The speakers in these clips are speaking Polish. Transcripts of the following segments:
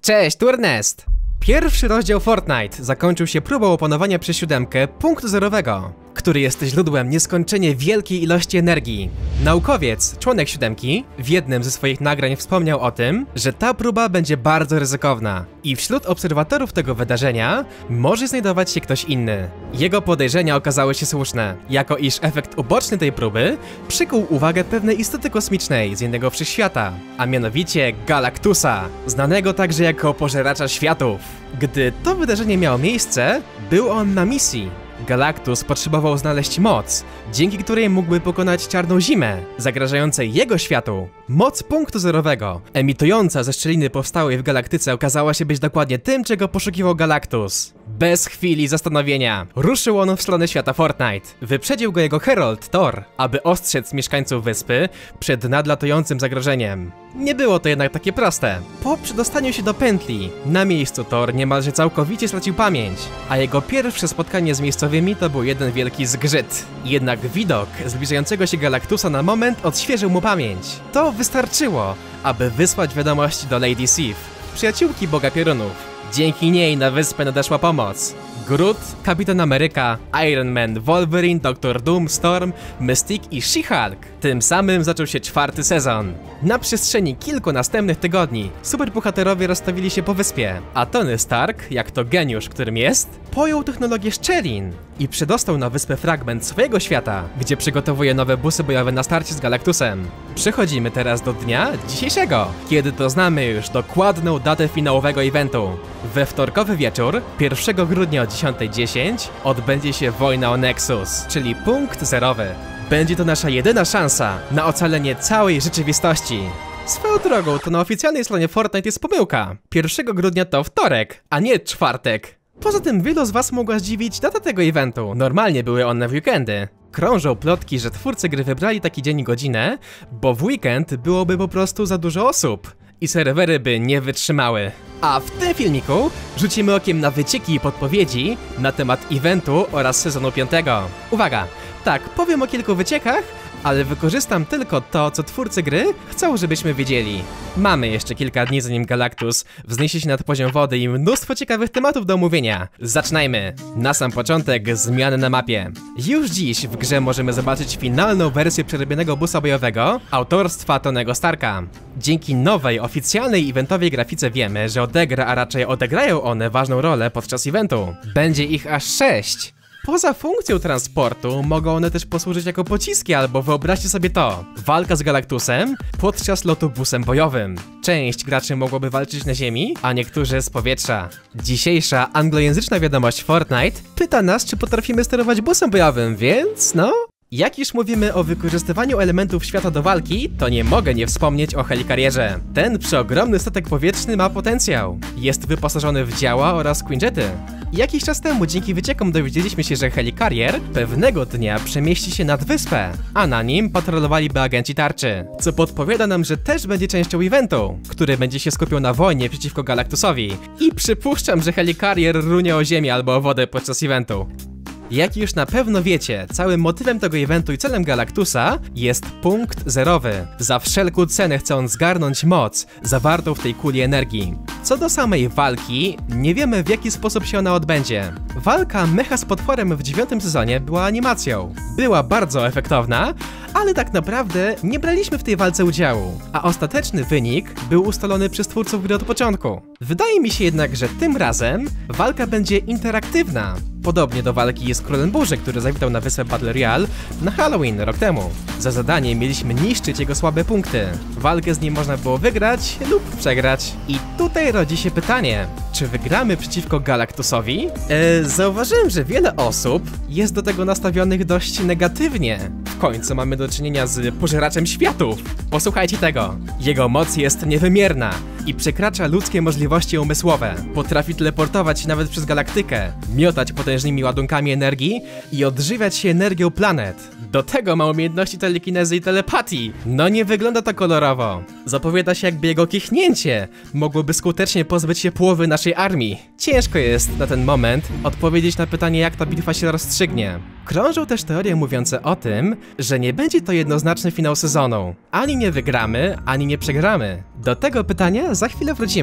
Cześć, Turnest! Pierwszy rozdział Fortnite zakończył się próbą opanowania przez siódemkę punktu zerowego, który jest źródłem nieskończenie wielkiej ilości energii. Naukowiec, członek siódemki, w jednym ze swoich nagrań wspomniał o tym, że ta próba będzie bardzo ryzykowna i wśród obserwatorów tego wydarzenia może znajdować się ktoś inny. Jego podejrzenia okazały się słuszne, jako iż efekt uboczny tej próby przykuł uwagę pewnej istoty kosmicznej z innego wszechświata, a mianowicie Galactusa, znanego także jako pożeracza światów. Gdy to wydarzenie miało miejsce, był on na misji. Galactus potrzebował znaleźć moc, dzięki której mógłby pokonać czarną zimę, zagrażającej jego światu. Moc punktu zerowego, emitująca ze szczeliny powstałej w galaktyce, okazała się być dokładnie tym, czego poszukiwał Galactus. Bez chwili zastanowienia ruszył on w stronę świata Fortnite. Wyprzedził go jego Herald, Thor, aby ostrzec mieszkańców wyspy przed nadlatującym zagrożeniem. Nie było to jednak takie proste. Po przedostaniu się do pętli, na miejscu Thor niemalże całkowicie stracił pamięć, a jego pierwsze spotkanie z miejscowymi to był jeden wielki zgrzyt. Jednak widok zbliżającego się Galactusa na moment odświeżył mu pamięć. To wystarczyło, aby wysłać wiadomość do Lady Sif, przyjaciółki Boga Piorunów. Dzięki niej na wyspę nadeszła pomoc. Groot, Kapitan Ameryka, Iron Man, Wolverine, Doktor Doom, Storm, Mystique i She-Hulk. Tym samym zaczął się czwarty sezon. Na przestrzeni kilku następnych tygodni superbohaterowie rozstawili się po wyspie, a Tony Stark, jak to geniusz którym jest, pojął technologię szczelin i przedostał na wyspę fragment swojego świata, gdzie przygotowuje nowe busy bojowe na starcie z Galactusem. Przechodzimy teraz do dnia dzisiejszego, kiedy doznamy już dokładną datę finałowego eventu. We wtorkowy wieczór, 1 grudnia o 10:10 odbędzie się wojna o Nexus, czyli punkt zerowy. Będzie to nasza jedyna szansa na ocalenie całej rzeczywistości. Swoją drogą, to na oficjalnej stronie Fortnite jest pomyłka. 1 grudnia to wtorek, a nie czwartek. Poza tym wielu z was mogła zdziwić data tego eventu. Normalnie były one w weekendy. Krążą plotki, że twórcy gry wybrali taki dzień i godzinę, bo w weekend byłoby po prostu za dużo osób i serwery by nie wytrzymały. A w tym filmiku rzucimy okiem na wycieki i podpowiedzi na temat eventu oraz sezonu 5. Uwaga! Tak, powiem o kilku wyciekach, ale wykorzystam tylko to, co twórcy gry chcą, żebyśmy wiedzieli. Mamy jeszcze kilka dni, zanim Galactus wzniesie się nad poziom wody i mnóstwo ciekawych tematów do omówienia. Zaczynajmy! Na sam początek zmiany na mapie. Już dziś w grze możemy zobaczyć finalną wersję przerobionego busa bojowego autorstwa Tonego Starka. Dzięki nowej, oficjalnej eventowej grafice wiemy, że odegra, a raczej odegrają one ważną rolę podczas eventu. Będzie ich aż 6. Poza funkcją transportu mogą one też posłużyć jako pociski, albo wyobraźcie sobie to, walka z Galactusem podczas lotu busem bojowym. Część graczy mogłoby walczyć na ziemi, a niektórzy z powietrza. Dzisiejsza anglojęzyczna wiadomość Fortnite pyta nas, czy potrafimy sterować busem bojowym, więc no... Jak już mówimy o wykorzystywaniu elementów świata do walki, to nie mogę nie wspomnieć o helikarierze. Ten przeogromny statek powietrzny ma potencjał. Jest wyposażony w działa oraz quinjety. Jakiś czas temu dzięki wyciekom dowiedzieliśmy się, że helikarier pewnego dnia przemieści się nad wyspę, a na nim patrolowaliby agenci tarczy, co podpowiada nam, że też będzie częścią eventu, który będzie się skupiał na wojnie przeciwko Galactusowi. I przypuszczam, że helikarier runie o ziemię albo o wodę podczas eventu. Jak już na pewno wiecie, całym motywem tego eventu i celem Galactusa jest punkt zerowy. Za wszelką cenę chce on zgarnąć moc zawartą w tej kuli energii. Co do samej walki, nie wiemy w jaki sposób się ona odbędzie. Walka mecha z potworem w 9. sezonie była animacją. Była bardzo efektowna, ale tak naprawdę nie braliśmy w tej walce udziału, a ostateczny wynik był ustalony przez twórców gry od początku. Wydaje mi się jednak, że tym razem walka będzie interaktywna. Podobnie do walki z Królem Burzy, który zawitał na wyspę Battle Royale na Halloween rok temu. Za zadanie mieliśmy niszczyć jego słabe punkty. Walkę z nim można było wygrać lub przegrać. I tutaj rodzi się pytanie, czy wygramy przeciwko Galactusowi? Zauważyłem, że wiele osób jest do tego nastawionych dość negatywnie. W końcu mamy do czynienia z pożeraczem światów. Posłuchajcie tego. Jego moc jest niewymierna i przekracza ludzkie możliwości umysłowe. Potrafi teleportować się nawet przez galaktykę, miotać potężnymi ładunkami energii i odżywiać się energią planet. Do tego ma umiejętności telekinezy i telepatii. No nie wygląda to kolorowo. Zapowiada się, jakby jego kichnięcie mogłoby skutecznie pozbyć się połowy naszej armii. Ciężko jest na ten moment odpowiedzieć na pytanie, jak ta bitwa się rozstrzygnie. Krążą też teorie mówiące o tym, że nie będzie to jednoznaczny finał sezonu. Ani nie wygramy, ani nie przegramy. Do tego pytania za chwilę wrócimy.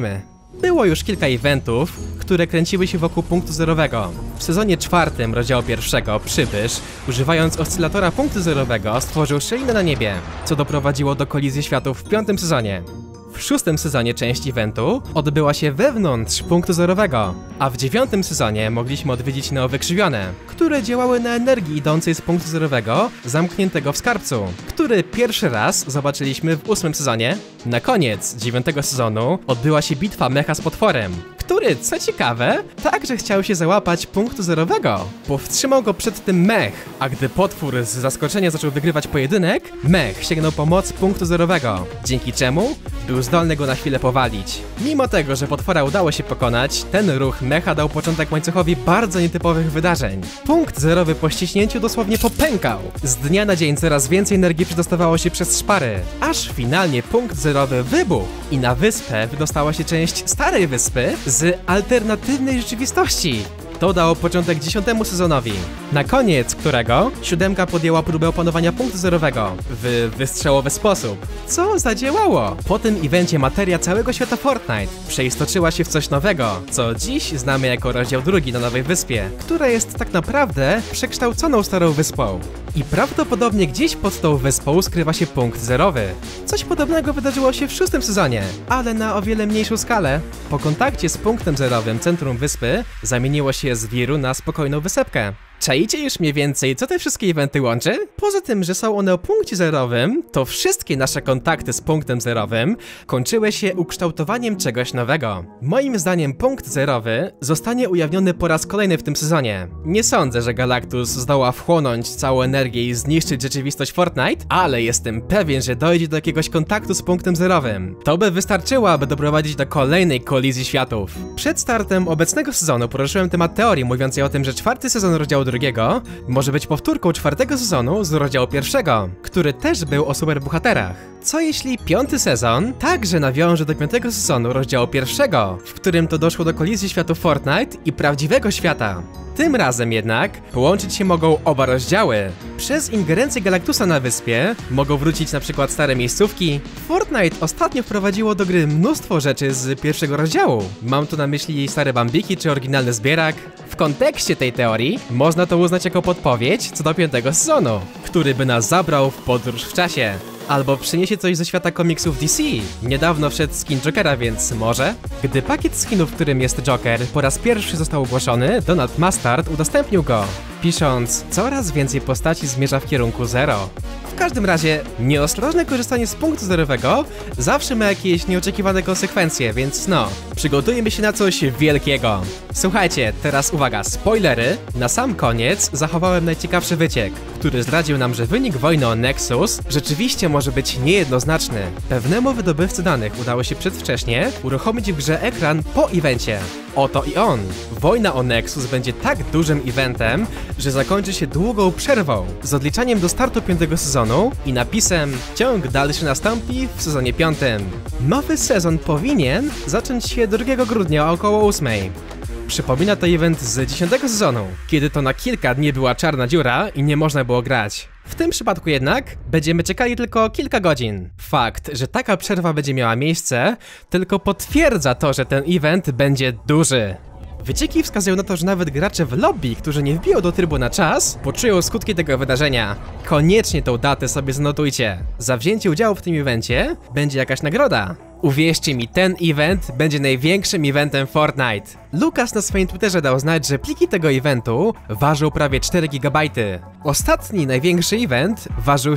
Było już kilka eventów, które kręciły się wokół punktu zerowego. W sezonie 4 rozdziału 1 Przybysz, używając oscylatora punktu zerowego, stworzył szczelinę na niebie, co doprowadziło do kolizji światów w 5. sezonie. W 6. sezonie część eventu odbyła się wewnątrz punktu zerowego, a w 9. sezonie mogliśmy odwiedzić neowykrzywione, które działały na energii idącej z punktu zerowego zamkniętego w skarbcu, który pierwszy raz zobaczyliśmy w 8. sezonie. Na koniec 9. sezonu odbyła się bitwa mecha z potworem, który, co ciekawe, także chciał się załapać punktu zerowego. Powstrzymał go przed tym mech, a gdy potwór z zaskoczenia zaczął wygrywać pojedynek, mech sięgnął po moc punktu zerowego, dzięki czemu był zdolny go na chwilę powalić. Mimo tego, że potwora udało się pokonać, ten ruch mecha dał początek łańcuchowi bardzo nietypowych wydarzeń. Punkt zerowy po ściśnięciu dosłownie popękał. Z dnia na dzień coraz więcej energii przedostawało się przez szpary, aż finalnie punkt zerowy wybuchł i na wyspę wydostała się część starej wyspy z alternatywnej rzeczywistości. To dało początek 10. sezonowi, na koniec którego 7 podjęła próbę opanowania punktu zerowego w wystrzałowy sposób, co zadziałało. Po tym evencie materia całego świata Fortnite przeistoczyła się w coś nowego, co dziś znamy jako rozdział 2 na Nowej Wyspie, która jest tak naprawdę przekształconą starą wyspą. I prawdopodobnie gdzieś pod tą wyspą skrywa się punkt zerowy. Coś podobnego wydarzyło się w 6. sezonie, ale na o wiele mniejszą skalę. Po kontakcie z punktem zerowym centrum wyspy zamieniło się z wiru na spokojną wysepkę. Czaicie już mniej więcej, co te wszystkie eventy łączy? Poza tym, że są one o punkcie zerowym, to wszystkie nasze kontakty z punktem zerowym kończyły się ukształtowaniem czegoś nowego. Moim zdaniem punkt zerowy zostanie ujawniony po raz kolejny w tym sezonie. Nie sądzę, że Galactus zdoła wchłonąć całą energię i zniszczyć rzeczywistość Fortnite, ale jestem pewien, że dojdzie do jakiegoś kontaktu z punktem zerowym. To by wystarczyło, aby doprowadzić do kolejnej kolizji światów. Przed startem obecnego sezonu poruszyłem temat teorii mówiącej o tym, że 4. sezon rozdziału 2 może być powtórką 4. sezonu z rozdziału 1, który też był o superbohaterach. Co jeśli 5. sezon także nawiąże do 5. sezonu rozdziału 1, w którym to doszło do kolizji światów Fortnite i prawdziwego świata? Tym razem jednak połączyć się mogą oba rozdziały. Przez ingerencję Galactusa na wyspie mogą wrócić na przykład stare miejscówki. Fortnite ostatnio wprowadziło do gry mnóstwo rzeczy z 1. rozdziału. Mam tu na myśli stare bambiki czy oryginalny zbierak. W kontekście tej teorii można to uznać jako podpowiedź co do 5. sezonu, który by nas zabrał w podróż w czasie. Albo przyniesie coś ze świata komiksów DC. Niedawno wszedł skin Jokera, więc może? Gdy pakiet skinów, w którym jest Joker, po raz pierwszy został ogłoszony, Donald Mustard udostępnił go, pisząc: coraz więcej postaci zmierza w kierunku zero. W każdym razie, nieostrożne korzystanie z punktu zerowego zawsze ma jakieś nieoczekiwane konsekwencje, więc no, przygotujmy się na coś wielkiego. Słuchajcie, teraz uwaga, spoilery. Na sam koniec zachowałem najciekawszy wyciek, który zdradził nam, że wynik wojny o Nexus rzeczywiście może być niejednoznaczny. Pewnemu wydobywcy danych udało się przedwcześnie uruchomić w grze ekran po evencie. Oto i on. Wojna o Nexus będzie tak dużym eventem, że zakończy się długą przerwą z odliczaniem do startu 5. sezonu i napisem: ciąg dalszy nastąpi w sezonie 5. Nowy sezon powinien zacząć się 2 grudnia około 8. Przypomina to event z 10. sezonu, kiedy to na kilka dni była czarna dziura i nie można było grać. W tym przypadku jednak będziemy czekali tylko kilka godzin. Fakt, że taka przerwa będzie miała miejsce, tylko potwierdza to, że ten event będzie duży. Wycieki wskazują na to, że nawet gracze w lobby, którzy nie wbiją do trybu na czas, poczują skutki tego wydarzenia. Koniecznie tą datę sobie zanotujcie. Za wzięcie udziału w tym evencie będzie jakaś nagroda. Uwierzcie mi, ten event będzie największym eventem Fortnite. Lucas na swoim Twitterze dał znać, że pliki tego eventu ważą prawie 4 GB. Ostatni największy event ważył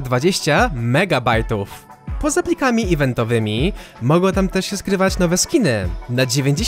620 MB. Poza plikami eventowymi mogą tam też się skrywać nowe skiny. Na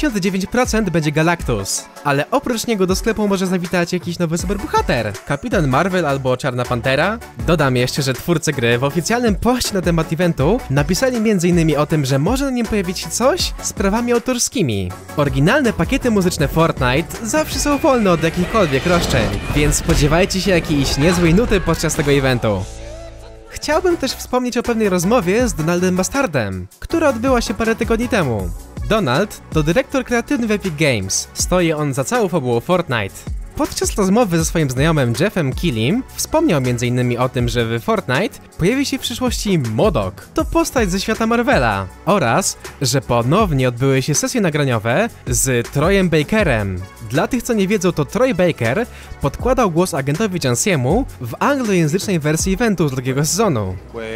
99% będzie Galactus, ale oprócz niego do sklepu może zawitać jakiś nowy superbohater, Kapitan Marvel albo Czarna Pantera. Dodam jeszcze, że twórcy gry w oficjalnym poście na temat eventu napisali m.in. o tym, że może na nim pojawić się coś z prawami autorskimi. Oryginalne pakiety muzyczne Fortnite zawsze są wolne od jakichkolwiek roszczeń, więc spodziewajcie się jakiejś niezłej nuty podczas tego eventu. Chciałbym też wspomnieć o pewnej rozmowie z Donaldem Mustardem, która odbyła się parę tygodni temu. Donald to dyrektor kreatywny w Epic Games. Stoi on za całą fabułą Fortnite. Podczas rozmowy ze swoim znajomym Jeffem Keelym wspomniał m.in. o tym, że w Fortnite pojawi się w przyszłości MODOK, to postać ze świata Marvela, oraz, że ponownie odbyły się sesje nagraniowe z Troyem Bakerem. Dla tych, co nie wiedzą, to Troy Baker podkładał głos agentowi Jansiemu w anglojęzycznej wersji eventu z drugiego sezonu.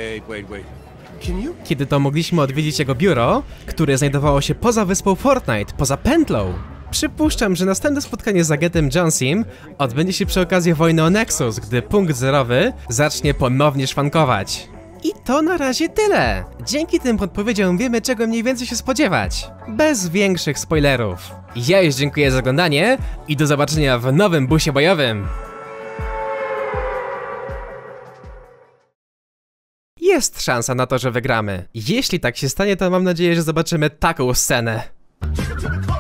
Kiedy to mogliśmy odwiedzić jego biuro, które znajdowało się poza wyspą Fortnite, poza pętlą. Przypuszczam, że następne spotkanie z agentem Jansim odbędzie się przy okazji wojny o Nexus, gdy punkt zerowy zacznie ponownie szwankować. I to na razie tyle. Dzięki tym podpowiedziom wiemy, czego mniej więcej się spodziewać. Bez większych spoilerów. Ja już dziękuję za oglądanie i do zobaczenia w nowym busie bojowym. Jest szansa na to, że wygramy. Jeśli tak się stanie, to mam nadzieję, że zobaczymy taką scenę.